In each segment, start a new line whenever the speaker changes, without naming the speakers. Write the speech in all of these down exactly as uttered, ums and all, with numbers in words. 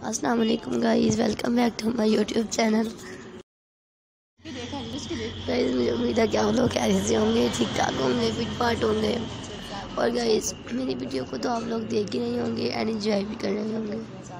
अस्सलाम वालेकुम guys, welcome back to my YouTube channel. Guys मुझे उम्मीद है कि आप लोग कैसे होंगे, ठीक ठाक होंगे, फिट फाट होंगे। और गाइस मेरी वीडियो को तो आप लोग देख ही रहे होंगे एंड एंजॉय भी कर रहे होंगे।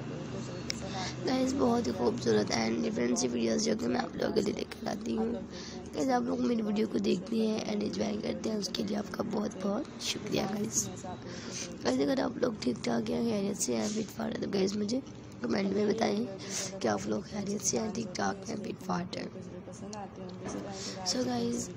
गाइस बहुत ही खूबसूरत एंड डिफरेंट सी वीडियोस जो कि मैं आप लोगों के लिए लेकर आती हूँ। गाइस आप लोग मेरी वीडियो को देखते हैं एंड एंजॉय करते हैं, उसके लिए आपका बहुत बहुत शुक्रिया गाइस। गाइस अगर आप लोग ठीक ठाक या खैरियत से हैं, फिट फाट है, तो गाइस मुझे कमेंट में बताएं कि आप लोग खैरियत से हैं, ठीक ठाक हैं, फिट फाट है। सो गाइस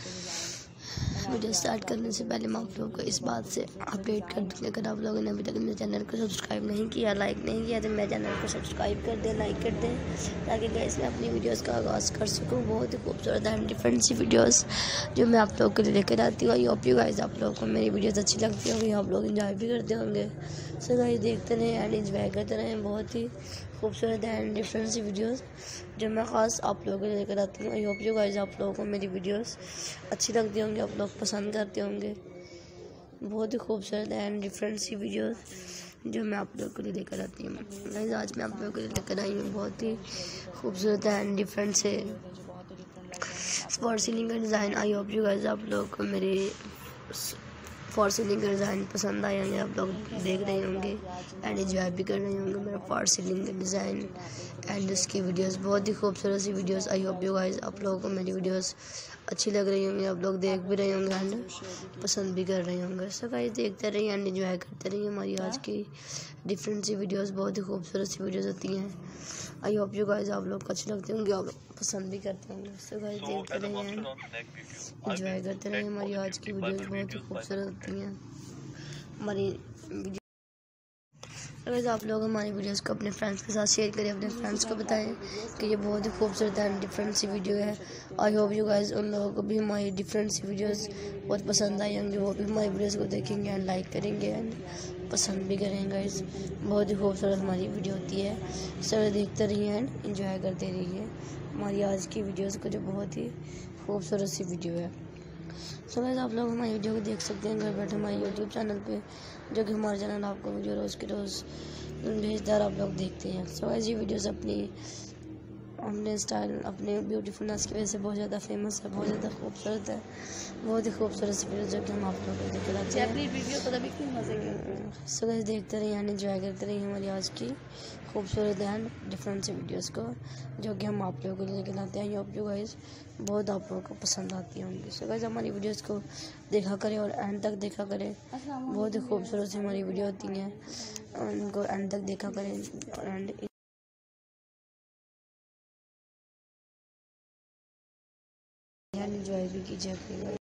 वीडियो स्टार्ट करने से पहले मैं आप लोगों को इस बात से अपडेट कर दूँगी, अगर आप लोगों ने अभी तक मेरे चैनल को सब्सक्राइब नहीं किया, लाइक नहीं किया, तो मेरे चैनल को सब्सक्राइब कर दें, लाइक कर दें, ताकि गाइस मैं अपनी वीडियोस का आगाज़ कर सकूँ। बहुत ही खूबसूरत एंड डिफरेंट सी वीडियोस जो मैं आप लोगों के लिए लेकर आती हूँ। आई होप यू गाइस आप लोगों को मेरी वीडियोस अच्छी लगती होंगी, आप लोग एंजॉय भी करते होंगे। सो गाइस देखते रहें एंड एंजॉय करते रहें बहुत ही खूबसूरत एंड डिफरेंट सी वीडियोस जो मैं ख़ास आप लोगों के लिए लेकर आती हूँ। आई होप यू गाइस आप लोगों को मेरी वीडियोस अच्छी लगती होंगी, आप लोग पसंद करते होंगे। बहुत ही खूबसूरत एंड डिफरेंट सी वीडियोस जो मैं आप लोगों के लिए लेकर आती हूँ। गाइस आज मैं आप लोगों के लिए लेकर आई हूँ बहुत ही खूबसूरत एंड डिफरेंट से फॉर सीलिंग का design. I hope you guys आप लोगों को मेरे फॉर सीलिंग का डिज़ाइन पसंद आए होंगे, आप लोग देख रहे होंगे एंड एंजॉय भी कर रहे होंगे मेरा फॉर सीलिंग का डिज़ाइन एंड उसकी वीडियोस। बहुत ही खूबसूरत सी videos. I hope you guys आप लोगों को मेरी वीडियोस अच्छी लग रही होंगी, आप लोग देख भी रहे होंगे एंड पसंद भी कर रहे होंगे। सो गाइस देखते रहिए एंड एंजॉय करते रहिए हमारी आज की डिफरेंट सी वीडियोस। बहुत ही खूबसूरत सी वीडियोस होती हैं। आई होप यू गाइस आप लोग को अच्छी लगती होंगी, आप लोग पसंद भी करते होंगे। सो गाइस देखते रहिए एंड एंजॉय करते रहिए हमारी आज की वीडियोस। बहुत ही खूबसूरत होती हैं हमारी वीडियो। अगर आप लोग हमारी वीडियोस को अपने फ्रेंड्स के साथ शेयर करें, अपने फ्रेंड्स को बताएं कि ये बहुत ही खूबसूरत एंड डिफरेंट सी वीडियो है। आई होप यू गाइस उन लोगों को भी हमारी डिफरेंट सी वीडियोस बहुत पसंद आई होंगी, वो भी हमारी वीडियोस को देखेंगे एंड लाइक करेंगे एंड पसंद भी करेंगे। गाइस बहुत ही खूबसूरत हमारी वीडियो होती है, सब देखते रहिए एंड इंजॉय करते रहिए हमारी आज की वीडियोज़ को जो बहुत ही खूबसूरत सी वीडियो है। सो गाइस आप लोग हमारी वीडियो को देख सकते हैं घर बैठे हमारे यूट्यूब चैनल पे, जो कि हमारा चैनल आपको वीडियो रोज़ के रोज़ भेजदार आप लोग देखते हैं। सो गाइस ये वीडियोस अपनी अपने स्टाइल अपने ब्यूटीफुलनेस की वजह से बहुत ज़्यादा फेमस है, बहुत ज़्यादा खूबसूरत है। बहुत ही खूबसूरत सी वीडियो जो कि हम आप लोगों को लेकर आते हैं अपनी वीडियो को तभी मज़े। सो गाइस देखते रहिए एंड एंजॉय करते रहिए हमारी आज की खूबसूरत एंड डिफरेंट सी वीडियोस को जो कि हम आप लोगों को लेकर आते हैं। आई होप यू गाइस बहुत आप लोगों को पसंद आती होंगी। सो गाइस हमारी वीडियोस को देखा करें और एंड तक देखा करें, बहुत ही खूबसूरत सी हमारी वीडियो होती हैं, उनको एंड तक देखा करें एंड एंजॉय भी कीजिए।